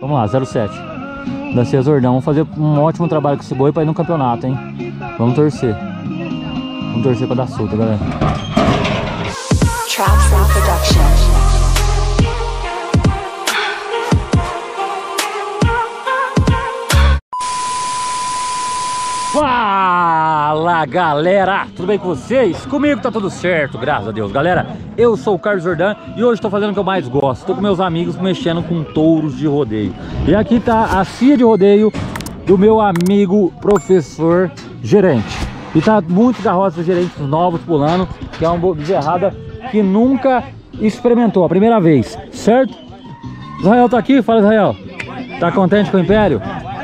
Vamos lá, 07. Da Cesordão. Vamos fazer um ótimo trabalho com esse boi pra ir no campeonato, hein? Vamos torcer. Vamos torcer pra dar solta, galera. Fala, galera! Tudo bem com vocês? Comigo tá tudo certo, graças a Deus. Galera, eu sou o Carlos Jordan e hoje estou fazendo o que eu mais gosto. Estou com meus amigos mexendo com touros de rodeio. E aqui tá a cia de rodeio do meu amigo professor gerente. E tá muitos garrotes gerentes novos pulando, que é uma bezerrada que nunca experimentou, a primeira vez, certo? Israel tá aqui, fala Israel. Tá contente com o Império?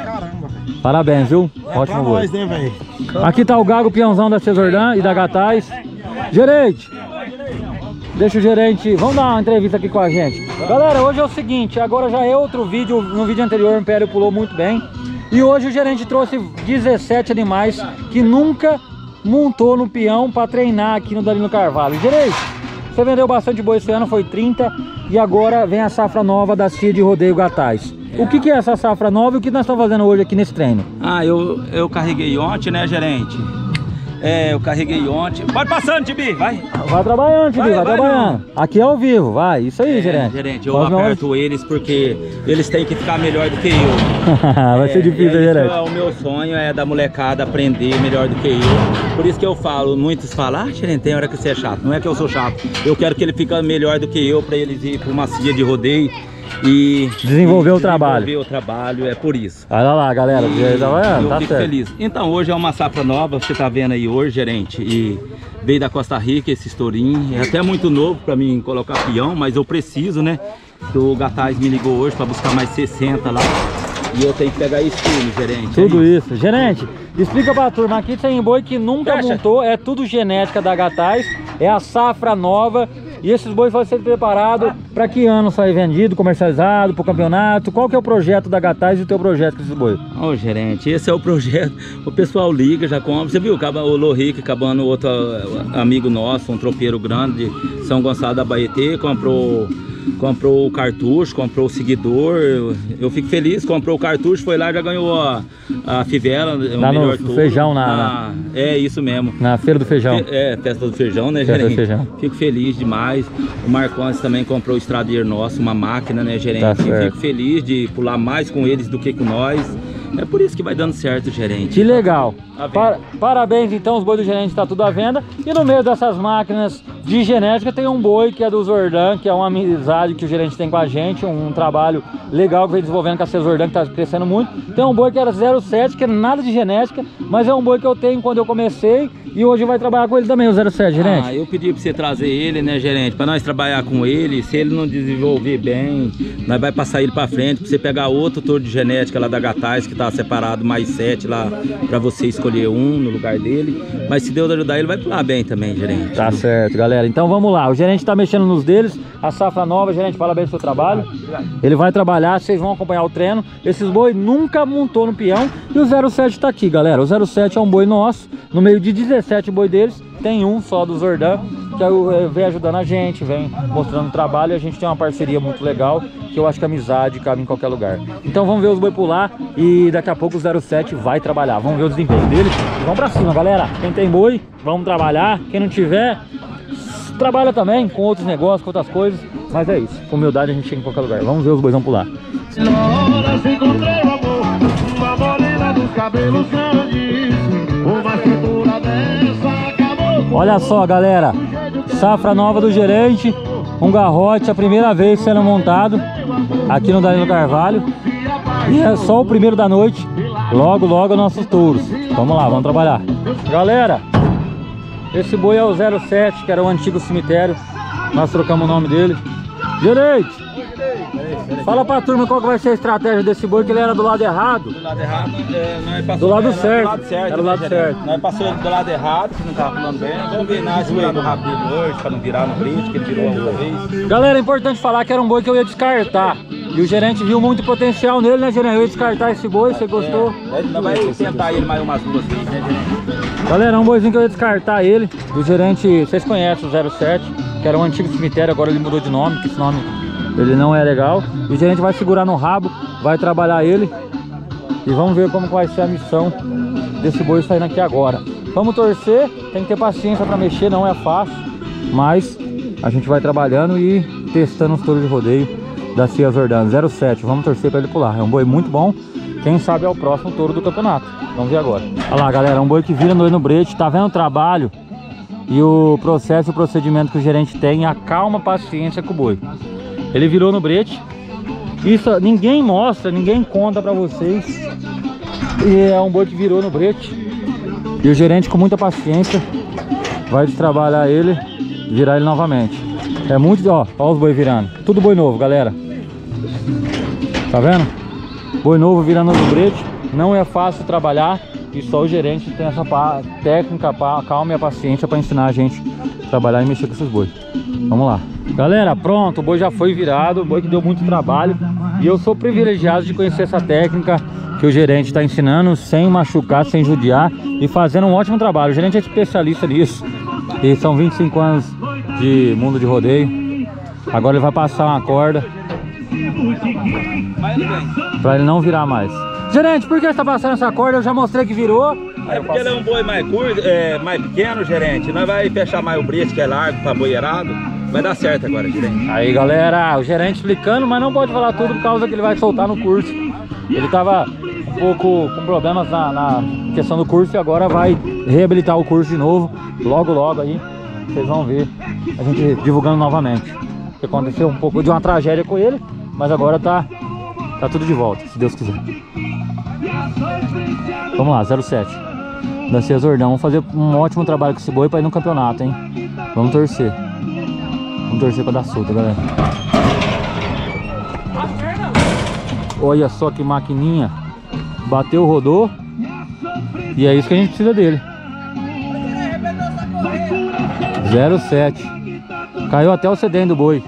Parabéns, viu? Ótimo boi. Né, aqui tá o Gago Peãozão da Cesordã e da Gataz. Gerente, deixa o gerente, vamos dar uma entrevista aqui com a gente. Galera, hoje é o seguinte, agora já é outro vídeo. No vídeo anterior o Império pulou muito bem. E hoje o gerente trouxe 17 animais que nunca montou no peão para treinar aqui no Danilo Carvalho. Gerente, você vendeu bastante boi esse ano, foi 30. E agora vem a safra nova da cia de rodeio Gataz. O que é essa safra nova e o que nós estamos fazendo hoje aqui nesse treino? Ah, eu carreguei ontem, né, gerente? Eu carreguei ontem. Pode passando, Tibi, vai. Vai trabalhando, Tibi, vai trabalhando. Não. Aqui é ao vivo, vai. Isso aí, gerente. Gerente, eu aperto eles porque eles têm que ficar melhor do que eu. Vai ser difícil, gerente. O meu sonho é da molecada aprender melhor do que eu. Por isso que eu falo, muitos falam, gerente, tem hora que você é chato. Não é que eu sou chato. Eu quero que ele fique melhor do que eu para eles ir para uma cia de rodeio. E desenvolver o trabalho. Desenvolver o trabalho, é por isso. Olha lá, galera, eu tá fico certo. feliz. Então, hoje é uma safra nova, você tá vendo aí hoje, gerente. E veio da Costa Rica esse estourinho. É até muito novo pra mim colocar peão, mas eu preciso, né? O Gataz me ligou hoje pra buscar mais 60 lá. E eu tenho que pegar isso tudo, gerente. Tudo isso. Gerente, explica pra turma, aqui tem boi que nunca montou, é tudo genética da Gataz, é a safra nova. E esses bois vão ser preparados para que ano sair vendido, comercializado, para o campeonato? Qual que é o projeto da Gataz e o teu projeto com esses bois? Ô, gerente, esse é o projeto. O pessoal liga, já compra. Você viu o Lohrique acabando, outro amigo nosso, um tropeiro grande de São Gonçalo da Baetê, comprou o cartucho, comprou o seguidor. Eu fico feliz, comprou o cartucho, foi lá, já ganhou a fivela, o lá melhor no feijão, é isso mesmo. Na feira do feijão. Festa do feijão, né, festa gerente? Do feijão. Fico feliz demais. O Marcondes também comprou o estradeiro nosso, uma máquina, né, gerente? Tá e fico feliz de pular mais com eles do que com nós. É por isso que vai dando certo, gerente. Que legal. Parabéns, então, os bois do gerente tá tudo à venda. E no meio dessas máquinas de genética tem um boi que é do Zordan, que é uma amizade que o gerente tem com a gente, um trabalho legal que vem desenvolvendo com a Cesordã, que tá crescendo muito. Tem um boi que era 07, que é nada de genética, mas é um boi que eu tenho quando eu comecei e hoje vai trabalhar com ele também, o 07, gerente. Eu pedi pra você trazer ele, né, gerente, pra nós trabalhar com ele. Se ele não desenvolver bem, nós vai passar ele pra frente, pra você pegar outro touro de genética lá da Gataz, que tá separado, mais 7 lá, pra você escolher um no lugar dele. Mas se Deus ajudar, ele vai pular bem também, gerente. Tá certo, galera. Então vamos lá, o gerente tá mexendo nos deles, a safra nova. Gerente, parabéns pelo seu trabalho. Ele vai trabalhar, vocês vão acompanhar o treino. Esses boi nunca montou no peão. E o 07 tá aqui, galera. O 07 é um boi nosso, no meio de 17 boi deles, tem um só do Zordan, que vem ajudando a gente, vem mostrando o trabalho. E a gente tem uma parceria muito legal, que eu acho que a amizade cabe em qualquer lugar. Então vamos ver os boi pular e daqui a pouco o 07 vai trabalhar. Vamos ver o desempenho dele e vamos pra cima, galera. Quem tem boi, vamos trabalhar. Quem não tiver, trabalha também com outros negócios, com outras coisas. Mas é isso, com humildade a gente chega em qualquer lugar. Vamos ver os bois vão pular. Olha só, galera, safra nova do gerente, um garrote, a primeira vez sendo montado aqui no Danilo Carvalho. E é só o primeiro da noite, logo logo nossos touros. Vamos lá, vamos trabalhar. Galera, esse boi é o 07, que era o antigo cemitério, nós trocamos o nome dele. Gerente, fala pra turma qual que vai ser a estratégia desse boi, que ele era do lado errado. Do lado errado, nós passamos do lado certo. Do lado certo, era do lado certo. Nós passamos ele do lado errado, que não tava pulando bem. Vamos ver na joelha do rabo dele hoje, pra não virar no brito, que ele virou uma vez. Galera, é importante falar que era um boi que eu ia descartar. E o gerente viu muito potencial nele, né, gerente? Eu ia descartar esse boi, você gostou? Nós vai tentar ele mais umas 2 vezes, né, gerente? Galera, é um boizinho que eu ia descartar ele. O gerente, vocês conhecem o 07, que era um antigo cemitério, agora ele mudou de nome, que esse nome Ele não é legal. E a gente vai segurar no rabo, vai trabalhar ele. E vamos ver como vai ser a missão desse boi saindo aqui agora. Vamos torcer, tem que ter paciência para mexer, não é fácil. Mas a gente vai trabalhando e testando os touros de rodeio da Cias Jordan 07. Vamos torcer para ele pular. É um boi muito bom. Quem sabe é o próximo touro do campeonato. Vamos ver agora. Olha lá, galera, um boi que vira no brete. Tá vendo o trabalho e o processo e o procedimento que o gerente tem? A calma, paciência com o boi. Ele virou no brete. Isso ninguém mostra, ninguém conta pra vocês. E é um boi que virou no brete. E o gerente, com muita paciência, vai destrabalhar ele, virar ele novamente. É muito... Ó os boi virando. Tudo boi novo, galera. Tá vendo? Boi novo virando no brete. Não é fácil trabalhar. E só o gerente tem essa técnica, calma e a paciência para ensinar a gente a trabalhar e mexer com esses bois. Vamos lá. Galera, pronto, o boi já foi virado, o boi que deu muito trabalho. E eu sou privilegiado de conhecer essa técnica que o gerente está ensinando, sem machucar, sem judiar e fazendo um ótimo trabalho. O gerente é especialista nisso. E são 25 anos de mundo de rodeio. Agora ele vai passar uma corda para ele não virar mais. Gerente, por que você está passando essa corda? Eu já mostrei que virou. É porque ele é um boi mais curto, mais pequeno, gerente. Nós vai fechar mais o brete, que é largo, para boi errado. Vai dar certo agora, gerente. Aí, galera, o gerente explicando, mas não pode falar tudo por causa que ele vai soltar no curso. Ele tava um pouco com problemas na questão do curso e agora vai reabilitar o curso de novo. Logo, logo aí, vocês vão ver a gente divulgando novamente. Porque aconteceu um pouco de uma tragédia com ele, mas agora tá tudo de volta, se Deus quiser. Vamos lá, 07 da Cias Jordan. Vamos fazer um ótimo trabalho com esse boi para ir no campeonato, hein? Vamos torcer. Vamos torcer para dar solta, galera. Olha só que maquininha. Bateu, rodou. E é isso que a gente precisa dele. 07. Caiu até o sedento do boi.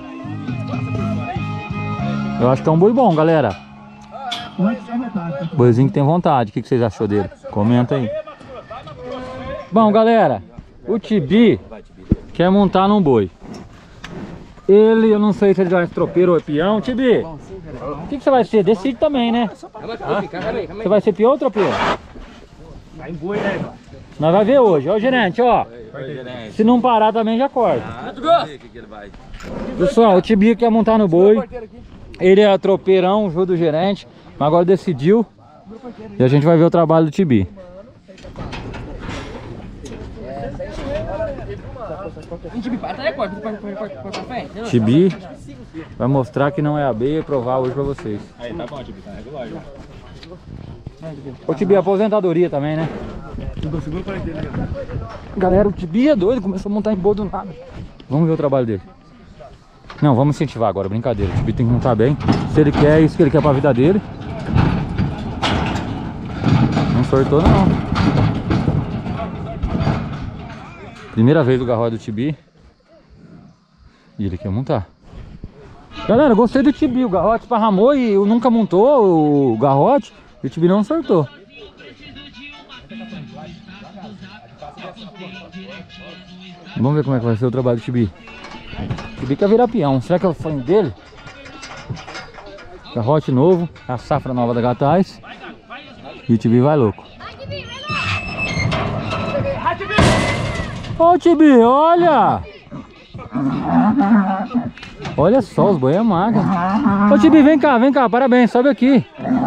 Eu acho que é um boi bom, galera. Boizinho que tem vontade. O que vocês achou dele? Comenta aí. Bom, galera, o Tibi quer montar num boi. Eu não sei se ele vai ser tropeiro ou é peão. Tibi, o que você vai ser? Decide também, né? Você vai ser peão ou tropeiro? Vai em boi, né? Nós vamos ver hoje. Ó, gerente, ó. Se não parar também já corta. Pessoal, o Tibi quer montar no boi. Ele é tropeirão, junto do gerente. Mas agora decidiu. E a gente vai ver o trabalho do Tibi. Tibi vai mostrar que não é AB e provar hoje pra vocês. Aí, tá bom, Tibi, tá regular já. O Tibi, aposentadoria também, né? Galera, o Tibi é doido, começou a montar em boi do nada. Vamos ver o trabalho dele. Não, vamos incentivar agora, brincadeira. O Tibi tem que montar bem. Se ele quer, é isso que ele quer pra vida dele. Não sortou não. Primeira vez do garrote do Tibi. E ele quer montar. Galera, gostei do Tibi. O garrote esparramou e nunca montou o garrote. E o Tibi não sortou. Vamos ver como é que vai ser o trabalho do Tibi. O Tibi quer virar peão. Será que é o sonho dele? Garrote novo. A safra nova da Gataz. E o Tibi vai louco. Ô Tibi, olha! Olha só, os boi é magra. Ô Tibi, vem cá, parabéns, sobe aqui.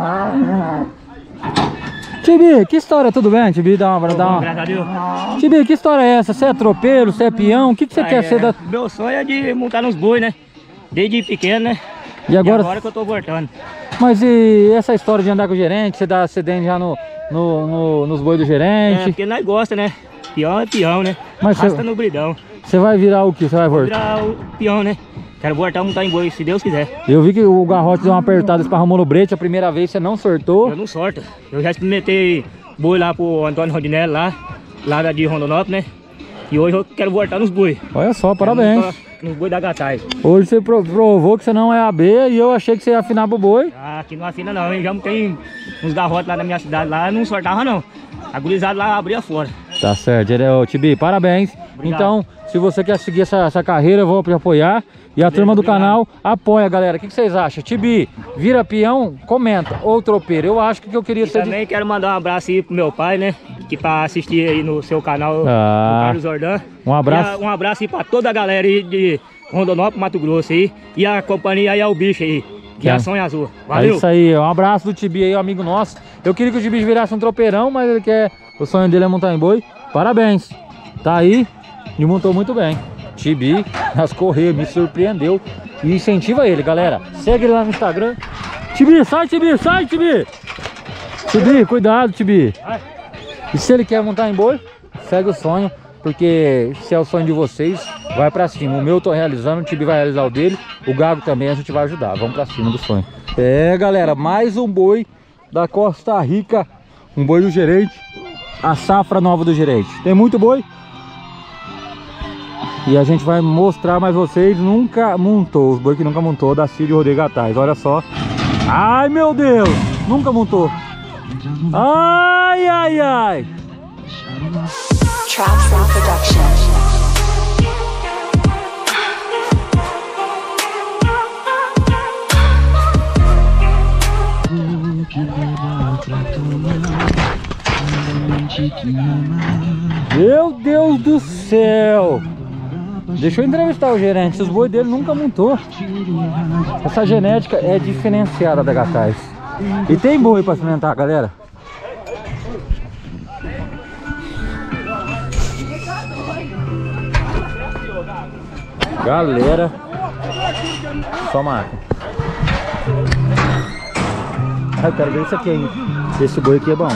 Tibi, que história, tudo bem? Tibi, dá uma... Graças a Deus. Tibi, que história é essa? Você é tropeiro, você é peão? O que você quer ser da... Meu sonho é de montar nos boi, né? Desde pequeno, né? E agora que eu tô voltando. Mas e essa história de andar com o gerente? Você dá acidente já nos boi do gerente? É, porque nós gosta, né? Peão é peão, né? Mas rasta no bridão. Você vai virar o que? Você vai voltar? Virar o peão, né? Quero voltar a montar em boi, se Deus quiser. Eu vi que o garrote deu uma apertada, esparramou no brete. A primeira vez você não sortou. Eu não sorto. Eu já experimentei boi lá pro Antônio Rodinelli, lá de Rondonópolis, né? E hoje eu quero voltar nos boi. Olha só, parabéns. Nos boi da Gataz. Hoje você provou que você não é AB e eu achei que você ia afinar pro boi. Ah, aqui não afina não, hein? Já tem uns garrotes lá na minha cidade, lá não sortava não. A gurizada lá abria fora. Tá certo, Tibi, parabéns. Obrigado. Então, se você quer seguir essa carreira, eu vou te apoiar. E a turma do canal apoia, galera. O que vocês acham? Tibi, vira peão, comenta. Ou tropeiro. Eu acho que eu queria ser... Também quero mandar um abraço aí pro meu pai, né? Que tá assistindo aí no seu canal, o Carlos Jordan. Um abraço. Um abraço aí pra toda a galera aí de Rondonópolis, Mato Grosso aí. E a companhia aí é o bicho aí. Que é a Sonho Azul. Valeu. É isso aí, um abraço do Tibi aí, um amigo nosso. Eu queria que o Tibi virasse um tropeirão, mas ele quer... O sonho dele é montar em boi. Parabéns. Tá aí e montou muito bem. Tibi, nas correias, me surpreendeu. E incentiva ele, galera. Segue ele lá no Instagram. Tibi, sai, Tibi, sai, Tibi. Tibi, cuidado, Tibi. E se ele quer montar em boi, segue o sonho. Porque se é o sonho de vocês, vai pra cima. O meu eu tô realizando, o Tibi vai realizar o dele. O Gago também, a gente vai ajudar. Vamos pra cima do sonho. É, galera, mais um boi da Costa Rica. Um boi do gerente. A safra nova do gerente. Tem muito boi. E a gente vai mostrar, mas vocês nunca montou. Os boi que nunca montou da Cid Rodeio Gataz. Olha só. Ai, meu Deus. Nunca montou. Ai, ai, ai. Trap Sound Production. Meu Deus do céu. Deixa eu entrevistar o gerente. Os boi dele nunca montou. Essa genética é diferenciada da Gataz. E tem boi pra experimentar, galera. Galera, só máquina. Ah, eu quero ver isso aqui, hein? Esse boi aqui é bom.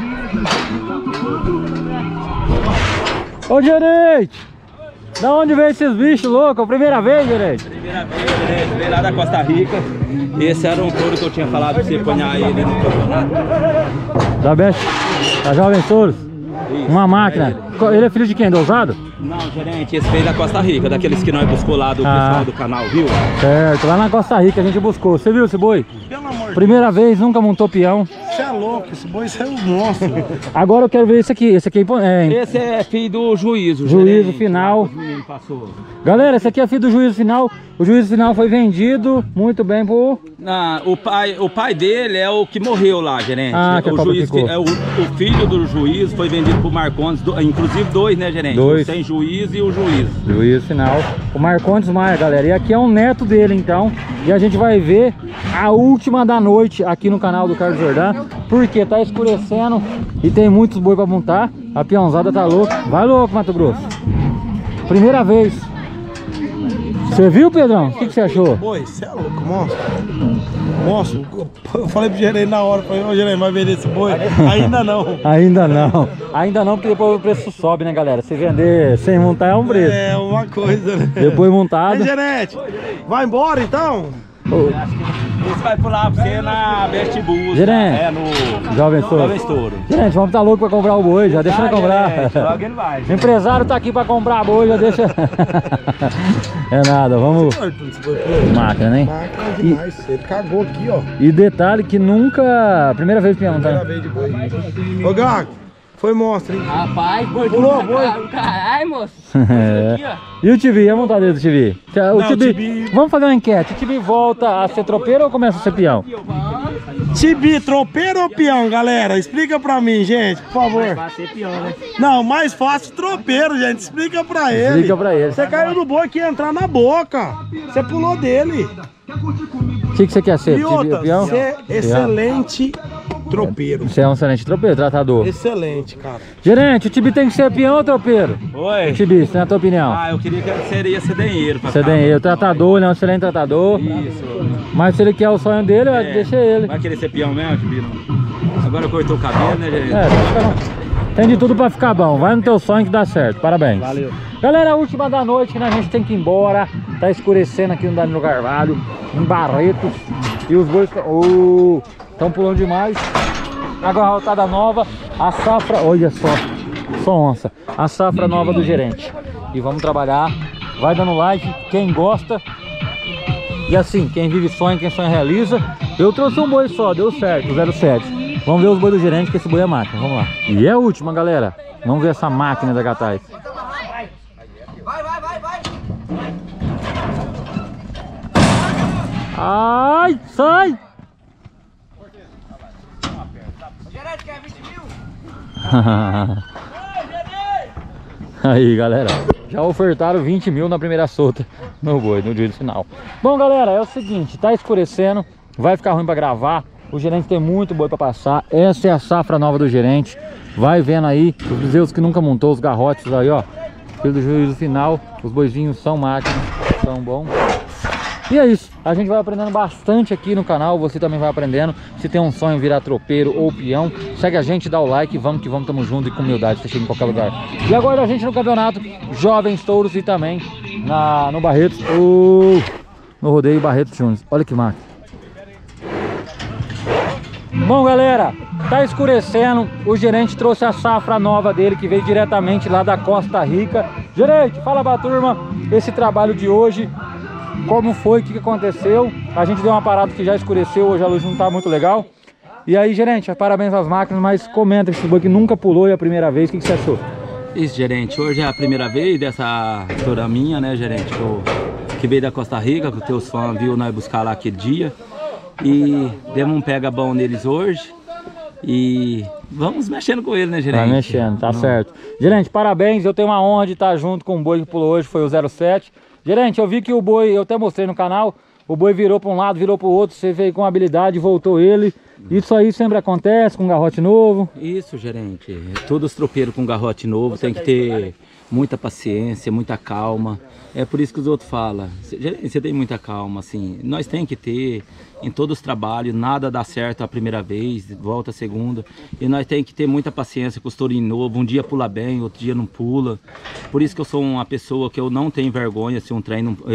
Ô, gerente! Da onde veio esses bichos loucos? Primeira vez, gerente? Primeira vez, gerente. Veio lá da Costa Rica. Esse era um touro que eu tinha falado pra você ponhar ele no campeonato. Da Best, da Jovem Touros. Uma máquina. Ele é filho de quem? Do Ousado? Não, gerente, esse veio da Costa Rica, daqueles que nós buscou lá do pessoal do canal, viu? Certo, lá na Costa Rica a gente buscou. Você viu esse boi? Pelo amor de Deus. Primeira vez, nunca montou peão. Você é louco, esse boi é um monstro. Agora eu quero ver esse aqui. Esse aqui é... Esse é filho do juízo. Juízo gerente, final. lá que os meninos passou. Galera, esse aqui é filho do juízo final. O juízo final foi vendido muito bem pro... O pai dele é o que morreu lá, gerente. Ah, que o juiz, o filho do juiz foi vendido pro Marcondes, inclusive dois, né, gerente? Dois. Sem juiz e o juiz. Juízo final. O Marcondes Maia, galera. E aqui é um neto dele, então. E a gente vai ver a última da noite aqui no canal do Carlos Jordan. Porque tá escurecendo e tem muitos boi pra montar. A peãozada tá louca. Vai louco, Mato Grosso. Primeira vez. Você viu, Pedrão? O que você achou? Boi, você é louco, monstro. Monstro. Eu falei pro gerente na hora, falei, ô gerente, vai vender esse boi? Ainda não. Ainda não. Ainda não, porque depois o preço sobe, né, galera? Se vender sem montar é um preço. É uma coisa, né? Depois montado. Aí, gerente, vai embora então? Esse vai pular pra você na Best Bus. Gerente. No Jovem Touro. Gerente, vamos tá louco pra comprar o boi, já deixa ele comprar. Gerente, logo ele vai. O empresário tá aqui pra comprar boi, já deixa. É nada, vamos. Máquina, né? Máquina demais, ele cagou aqui, ó. E detalhe que nunca. Primeira vez que peão, tá? Primeira vez de boi. Ô, Gago, foi monstro, hein? Rapaz, boi Pulou, boi. Caralho, moço. É. Aqui, ó. E o Tibi, a vontade do Tibi? Não, o Tibi- Vamos fazer uma enquete. O Tibi volta a ser tropeiro ou começa a ser peão? Tibi, tropeiro ou peão, galera? Explica pra mim, gente, por favor. Vai ser pior, né? Não, mais fácil tropeiro, gente. Explica pra ele. Explica pra ele. Você caiu no boi que ia entrar na boca. Você pulou dele. O que você quer ser? E outra, Peão? você é excelente tropeiro. Você é um excelente tropeiro, tratador. Excelente, cara. Gerente, o Tibi tem que ser peão ou tropeiro? Oi. Tibi, você tem a tua opinião? Eu queria que ele seria cedenheiro. Você tem ele, o tratador, ele é um excelente tratador. Isso. Mas se ele quer o sonho dele, deixa ele. Vai querer ser peão mesmo, Tibi? Agora cortou o cabelo, né, gerente? Tem de tudo pra ficar bom. Vai no teu sonho que dá certo. Parabéns. Valeu. Galera, a última da noite, né? A gente tem que ir embora. Tá escurecendo aqui no Danilo Carvalho, em Barretos. E os bois estão pulando demais. Agarrotada nova. A safra, olha só onça. A safra nova do gerente. E vamos trabalhar. Vai dando like, quem gosta. E assim, quem vive sonha, quem sonha realiza. Eu trouxe um boi só, deu certo, 07. Vamos ver os bois do gerente, que esse boi é máquina. Vamos lá. E é a última, galera. Vamos ver essa máquina da Gataz. Ai, sai! Aí, galera, já ofertaram 20 mil na primeira solta no boi, no dia do final. Bom, galera, é o seguinte, tá escurecendo, vai ficar ruim pra gravar. O gerente tem muito boi pra passar. Essa é a safra nova do gerente. Vai vendo aí, os bezerros que nunca montou, os garrotes aí, ó. Pelo juízo final, os boizinhos são máquinas, são bons. E é isso, a gente vai aprendendo bastante aqui no canal, você também vai aprendendo. Se tem um sonho virar tropeiro ou peão, segue a gente, dá o like, vamos que vamos, tamo junto e com humildade, você chega em qualquer lugar. E agora a gente no campeonato Jovens Touros e também no Barretos, no rodeio Barretos Júnior. Olha que máquina. Bom, galera, tá escurecendo, o gerente trouxe a safra nova dele que veio diretamente lá da Costa Rica. Gerente, fala pra turma esse trabalho de hoje. Como foi, o que aconteceu? A gente deu uma parada que já escureceu, hoje a luz não tá muito legal. E aí, gerente, parabéns às máquinas, mas comenta esse boi que nunca pulou e é a primeira vez, o que você achou? Isso, gerente, hoje é a primeira vez dessa toura minha, né, gerente, que veio da Costa Rica, que os teus fãs viu nós buscar lá aquele dia. E demos um pega bom neles hoje. E vamos mexendo com ele, né, gerente? Vai mexendo, tá certo. Gerente, parabéns, eu tenho uma honra de estar junto com o boi que pulou hoje, foi o 07. Gerente, eu vi que o boi, eu até mostrei no canal, o boi virou para um lado, virou para o outro, você veio com habilidade, voltou ele. Isso aí sempre acontece com um garrote novo? Isso, gerente. Todos os tropeiros com garrote novo tem que ter muita paciência, muita calma. É por isso que os outros falam, gerente, você tem muita calma, assim. Nós tem que ter em todos os trabalhos, nada dá certo a primeira vez, volta a segunda. E nós tem que ter muita paciência com os tourinhos novos. Um dia pula bem, outro dia não pula. Por isso que eu sou uma pessoa que eu não tenho vergonha se um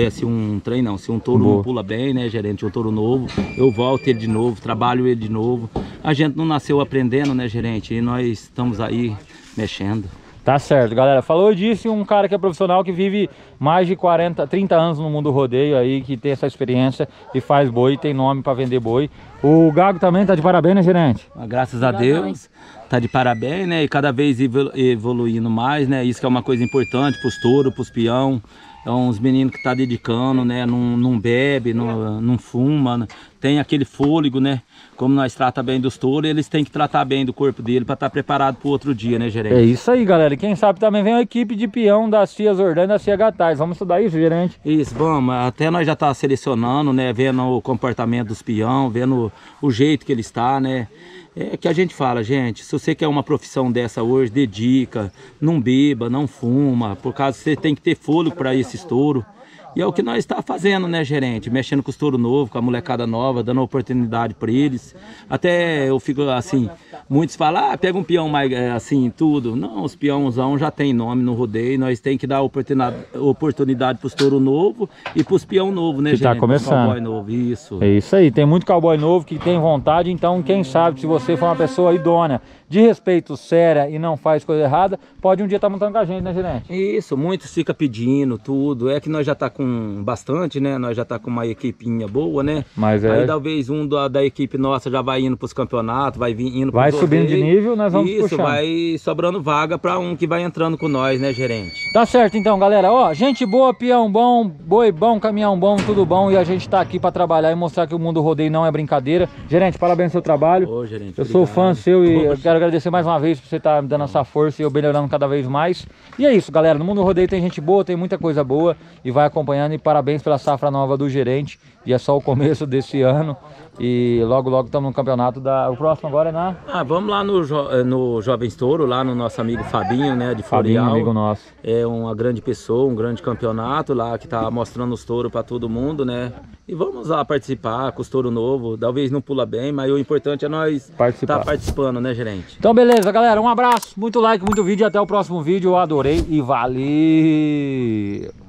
touro não pula bem, né, gerente? Um touro novo, eu volto ele de novo, trabalho ele de novo. A gente não nasceu aprendendo, né, gerente? E nós estamos aí mexendo. Tá certo, galera. Falou disso um cara que é profissional, que vive mais de 30 anos no mundo do rodeio aí, que tem essa experiência e faz boi, tem nome para vender boi. O Gago também tá de parabéns, né, gerente? Graças a Deus, tá de parabéns, né? E cada vez evoluindo mais, né? Isso que é uma coisa importante pros touros, pros peão. É uns meninos que tá dedicando, né? Não bebe, não fuma, né? Tem aquele fôlego, né? Como nós tratamos bem dos touros, eles têm que tratar bem do corpo dele para estar preparado para o outro dia, né, gerente? É isso aí, galera. E quem sabe também vem a equipe de peão da CIA Zordan e da CIA Gataz. Vamos estudar isso, gerente? Isso, vamos. Até nós já tá selecionando, né? Vendo o comportamento dos peão, vendo o jeito que ele está, né? É que a gente fala, gente, se você quer uma profissão dessa hoje, dedica, não beba, não fuma, por causa que você tem que ter fôlego para esses touros. E é o que nós está fazendo, né, gerente? Mexendo com os touros novos, com a molecada nova, dando oportunidade para eles. Até eu fico assim, muitos falam, pega um peão mais assim, tudo. Não, os peãozão já tem nome no rodeio, nós tem que dar oportunidade para os touros novos e para os peão novos, né, que gerente? Tá começando. Cowboy novo, isso. É isso aí, tem muito cowboy novo que tem vontade, então quem sabe, se você for uma pessoa idônea, de respeito, séria e não faz coisa errada, pode um dia estar montando com a gente, né, gerente? Isso, muitos ficam pedindo tudo. É que nós já tá com bastante, né? Nós já tá com uma equipinha boa, né? Mas aí talvez um da equipe nossa já vai indo pros campeonatos, vai indo vai subindo de nível, nós vamos puxando. Isso, vai sobrando vaga para um que vai entrando com nós, né, gerente? Tá certo então, galera. Ó, gente boa, peão bom, boi bom, caminhão bom, tudo bom. E a gente tá aqui para trabalhar e mostrar que o mundo rodeio não é brincadeira. Gerente, parabéns pelo seu trabalho. Ô, gerente, eu sou fã seu e eu quero agradecer mais uma vez por você estar me dando essa força e eu melhorando cada vez mais. E é isso, galera. No mundo rodeio tem gente boa, tem muita coisa boa e vai acompanhando. E parabéns pela safra nova do gerente. E é só o começo desse ano. E logo, logo estamos no campeonato o próximo agora é na... vamos lá no Jovens Touro, lá no nosso amigo Fabinho, né, de Floreal. Fabinho, amigo nosso. É uma grande pessoa, um grande campeonato lá, que tá mostrando os touros para todo mundo, né. E vamos lá participar com os touros novos. Talvez não pula bem, mas o importante é nós estar participando, né, gerente? Então beleza, galera, um abraço, muito like, muito vídeo e até o próximo vídeo. Eu adorei e valeu!